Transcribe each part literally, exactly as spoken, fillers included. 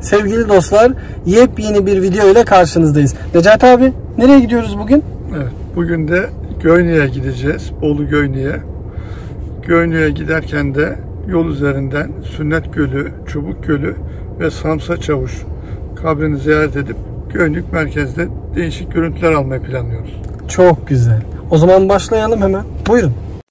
Sevgili dostlar, yepyeni bir video ile karşınızdayız. Necati abi, nereye gidiyoruz bugün? Evet, bugün de Göynü'ye gideceğiz. Bolu Göynü'ye. Göynü'ye giderken de yol üzerinden Sünnet Gölü, Çubuk Gölü ve Samsa Çavuş kabrini ziyaret edip Göynük merkezde değişik görüntüler almayı planlıyoruz. Çok güzel. O zaman başlayalım hemen. Buyurun.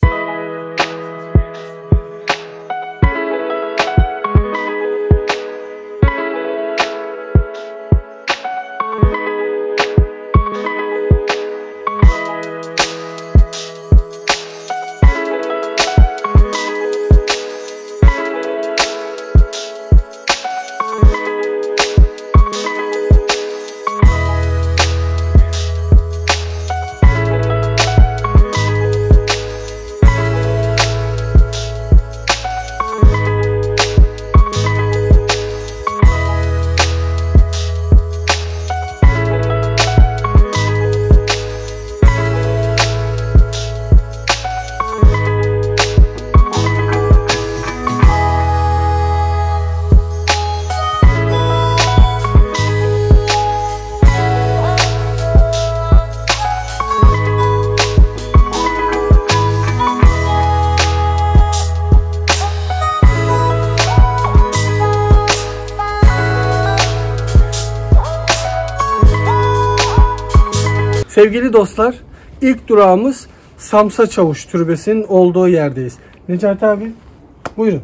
Sevgili dostlar, ilk durağımız Samsa Çavuş Türbesi'nin olduğu yerdeyiz. Necati abi, buyurun.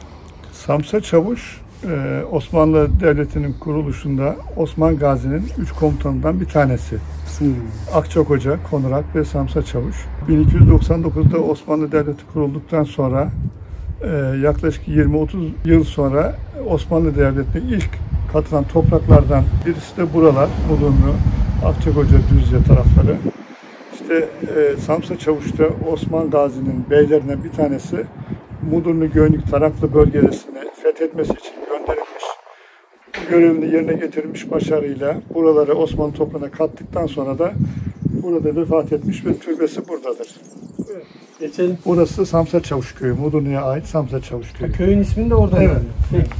Samsa Çavuş, Osmanlı Devleti'nin kuruluşunda Osman Gazi'nin üç komutanından bir tanesi. Hmm. Akçakoca, Konurak ve Samsa Çavuş. bin iki yüz doksan dokuzda Osmanlı Devleti kurulduktan sonra yaklaşık yirmi otuz yıl sonra Osmanlı Devleti'ne ilk katılan topraklardan birisi de buralar, Mudurnu, Akçakoca, Düzce tarafları. İşte e, Samsa Çavuş'ta Osman Gazi'nin beylerinden bir tanesi Mudurnu, Göynük, Taraklı bölgesini fethetmesi için gönderilmiş. Bu görevini yerine getirmiş başarıyla buraları Osmanlı toprağına kattıktan sonra da burada vefat etmiş ve türbesi buradadır. Evet, geçelim. Burası Samsa Çavuş Köyü, Mudurnu'ya ait Samsa Çavuş Köyü. Köyün ismini de oradan evet. verdim. Peki.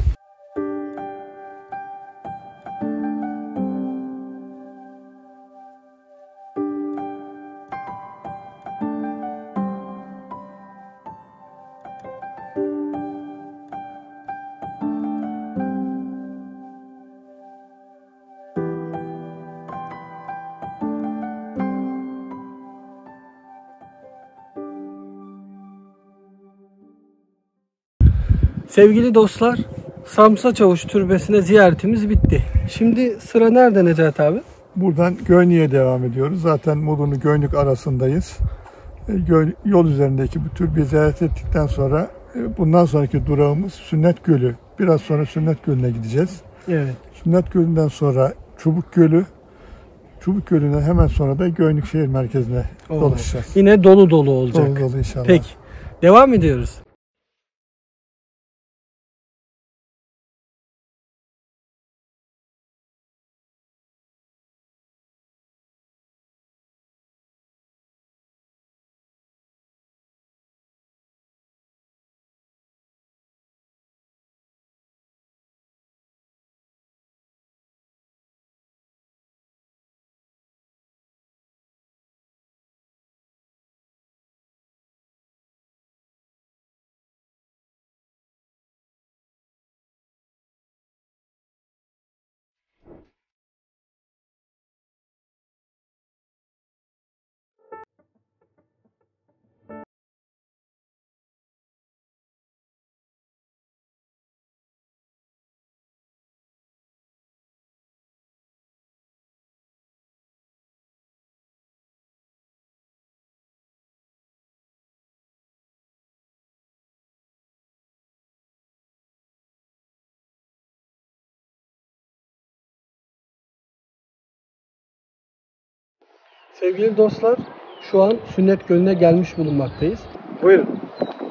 Sevgili dostlar, Samsa Çavuş Türbesi'ne ziyaretimiz bitti. Şimdi sıra nerede Necati abi? Buradan Göynü'ye devam ediyoruz. Zaten Mudurnu Göynük arasındayız. Yol üzerindeki bu türbeyi ziyaret ettikten sonra bundan sonraki durağımız Sünnet Gölü. Biraz sonra Sünnet Gölü'ne gideceğiz. Evet. Sünnet Gölü'nden sonra Çubuk Gölü. Çubuk Gölü'nden hemen sonra da Göynük şehir merkezine Oo. dolaşacağız. Yine dolu dolu olacak. Dolu dolu inşallah. Peki. Devam ediyoruz. Sevgili dostlar, şu an Sünnet Gölü'ne gelmiş bulunmaktayız. Buyurun.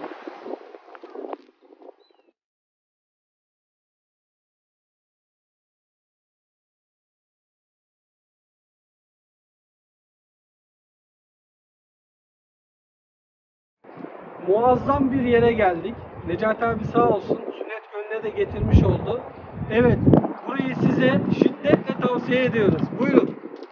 Muazzam bir yere geldik. Necati abi sağ olsun Sünnet Gölü'ne de getirmiş oldu. Evet, size şiddetle tavsiye ediyoruz. Buyurun.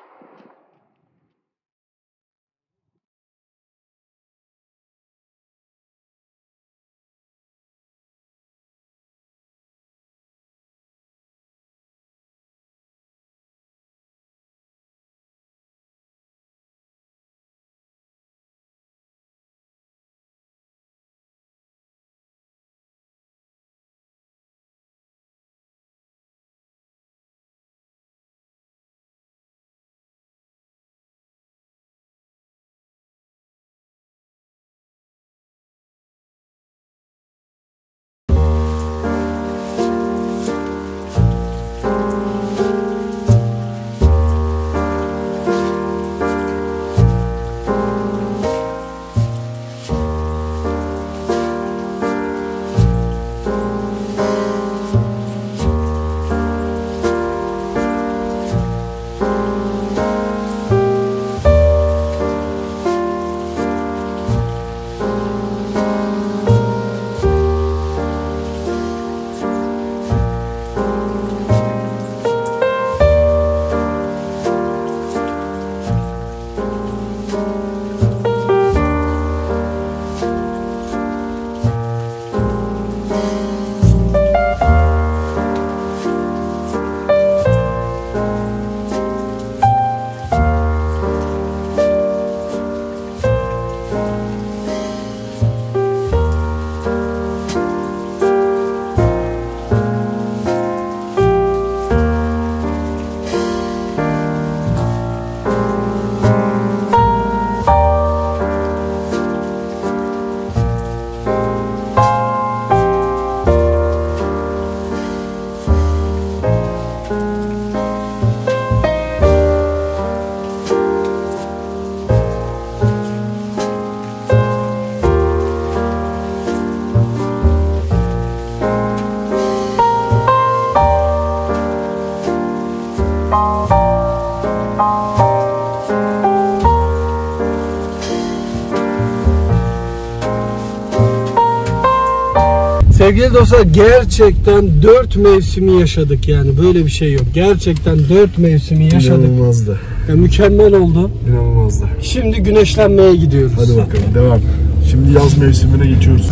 Sevgili dostlar, gerçekten dört mevsimi yaşadık, yani böyle bir şey yok. Gerçekten dört mevsimi yaşadık. İnanılmazdı. Ya, mükemmel oldu. İnanılmazdı. Şimdi güneşlenmeye gidiyoruz. Hadi bakalım, devam. Şimdi yaz mevsimine geçiyoruz.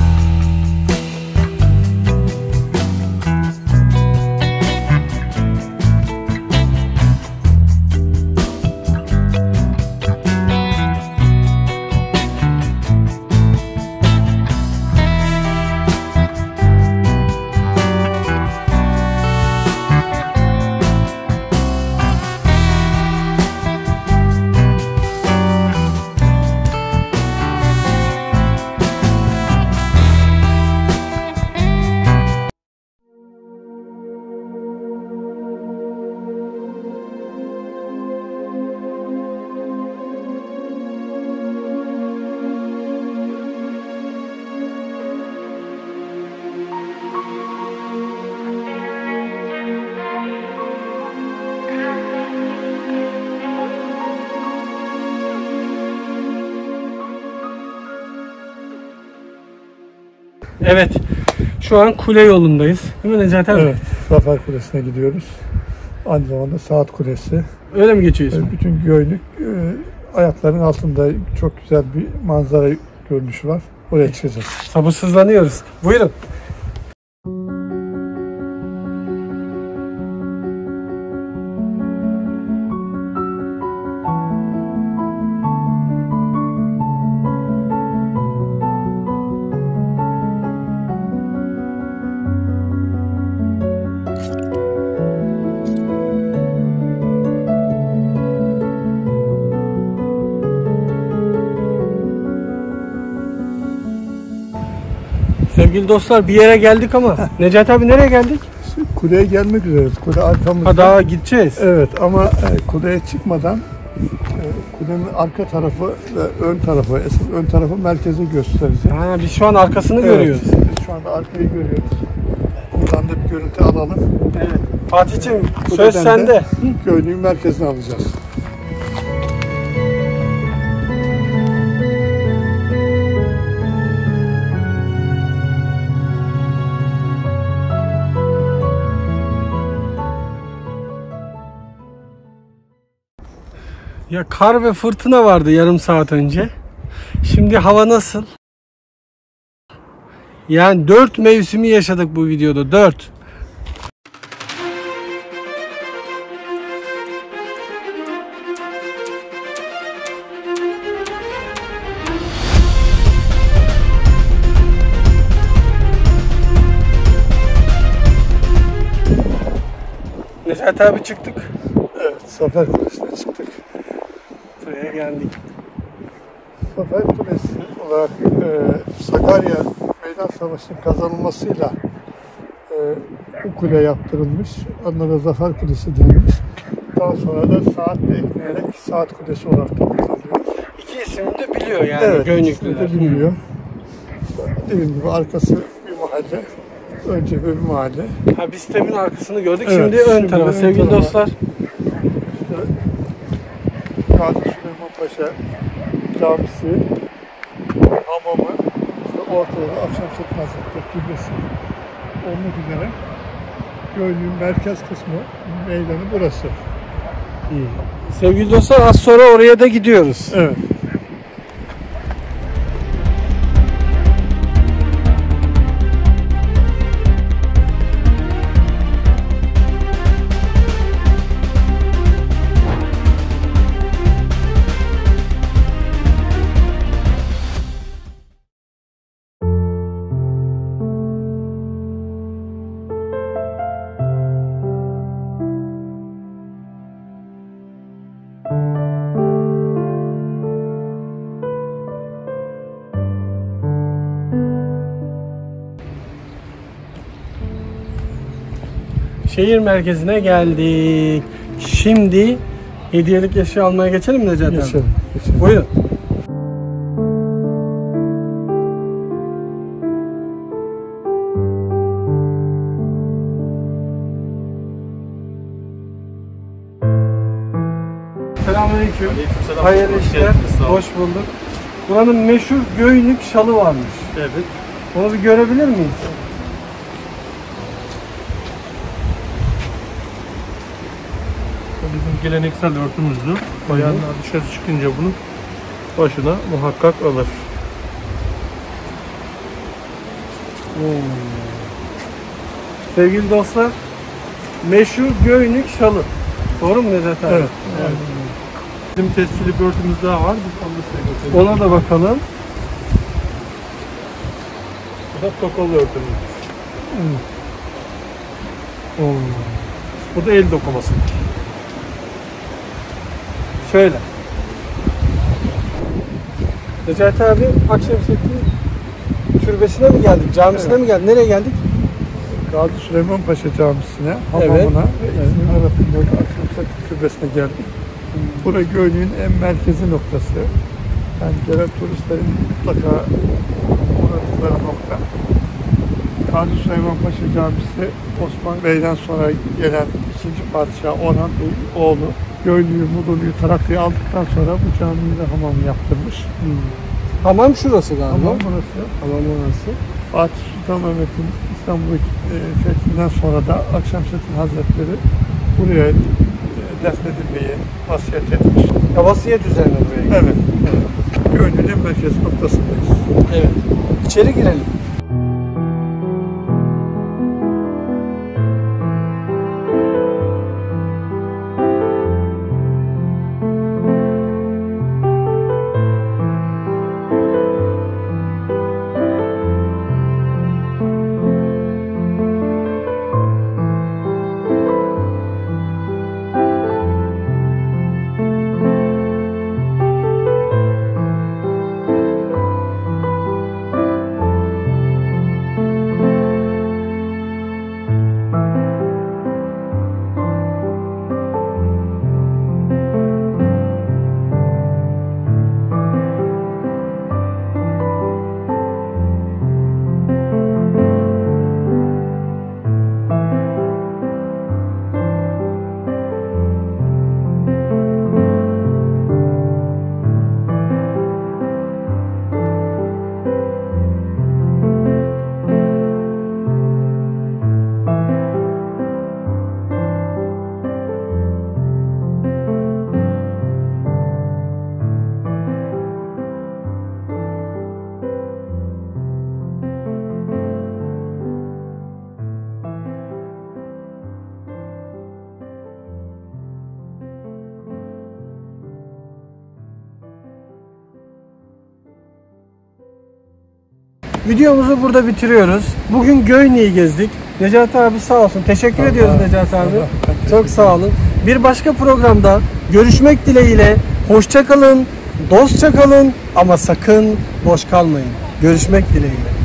Evet, şu an kule yolundayız. Değil mi Necati abi? Evet, Zafer Kulesi'ne gidiyoruz. Aynı zamanda Saat Kulesi. Öyle mi geçiyor ismi? Bütün Göynük e, ayakların altında çok güzel bir manzara görünüşü var. Oraya çıkacağız. Sabırsızlanıyoruz. Buyurun. Sevgili dostlar, bir yere geldik ama Necati abi, nereye geldik? Kuleye gelmek üzereyiz. Kule arkamızda. Ha, daha gideceğiz. Evet, ama e, kuleye çıkmadan e, kulenin arka tarafı ve ön tarafı, esas ön tarafı merkezi göstereceğim. Ha, biz şu an arkasını Evet, görüyoruz. Biz şu anda arkayı görüyoruz. Buradan da bir görüntü alalım. Evet. Fatih'ciğim, söz Kuleden sende. de Göynük'ün merkezine alacağız. Ya kar ve fırtına vardı yarım saat önce. Şimdi hava nasıl? Yani dört mevsimi yaşadık bu videoda. Dört. Necati abi çıktık. Evet, Zafer Kulesi'ne çıktık. Buraya geldik. Zafer Kulesi olarak e, Sakarya Meydan Savaşı'nın kazanılmasıyla e, bu kule yaptırılmış. Onlara da Zafer Kulesi denilmiş. Daha sonra da saatle ekleyerek Saat Kulesi olarak da kullanılıyor. İki isimini de biliyor yani Evet, Göynüklüler. de biliniyor. Dediğim gibi arkası bir mahalle. Önce bir mahalle. Ha, biz temin arkasını gördük. Evet, şimdi ön şimdi tarafa. ön Sevgili tarafa. dostlar. Gazi Süleyman Paşa Camisi, hamamı, işte ortada da Akşemseddin Hazretleri Türbesi olmak üzere Göynük'ün merkez kısmı, meydanı burası. Sevgili dostlar, az sonra oraya da gidiyoruz. Evet. Şehir merkezine geldik. Şimdi hediyelik eşya almaya geçelim mi Necati abi? Geçelim. geçelim. Buyurun. Selamünaleyküm. Aleykümselam. Hayırlı Hoş işler. geldiniz, sağ olun. Hoş bulduk. Buranın meşhur Göynük şalı varmış. Evet. Onu bir görebilir miyiz? Bu bizim geleneksel örtümüzdü. Bayanlar dışarı çıkınca bunu başına muhakkak alır. Sevgili dostlar, meşhur Göynük şalı. Doğru mu Necati abi? Evet. Bizim tescilli bir örtümüz daha var. Biz onu da size gösterelim. Ona da bakalım. Bu da tokalı örtümüz. Bu da el dokuması. Şöyle. Necati abi Akşemseddin türbesine mi geldik? Camisine Evet. mi geldik? Nereye geldik? Gazi Süleyman Paşa Camisi'ne, Evet. hamamına ve İzmir arasında Akşemseddin Türbesi'ne geldik. Burası Göynük'ün en merkezi noktası. Yani gelen turistlerin mutlaka uğradıkları nokta. Gazi Süleyman Paşa Camisi, Osman Bey'den sonra gelen ikinci padişah Orhan Bey'in oğlu. Göynük'ü, Mudurnu'yu, Trakya'yı aldıktan sonra bu camiyi de hamam yaptırmış. Hamam şurası galiba. Hamam burası. Hamam orası. Fatih Sultan Mehmet'in İstanbul'u e, fethinden sonra da Akşemseddin Hazretleri buraya e, defnedilmeyi vasiyet etmiş. Ya vasiyet üzerine buraya geldik. Evet. evet. Göynük'ün en merkez noktasındayız. Evet. İçeri girelim. videomuzu burada bitiriyoruz. Bugün Göynü'yü gezdik. Necati abi sağ olsun. Teşekkür Allah, ediyoruz Necati abi. Allah, ben Çok sağ olun. Bir başka programda görüşmek dileğiyle. Hoşça kalın, dostça kalın ama sakın boş kalmayın. Görüşmek dileğiyle.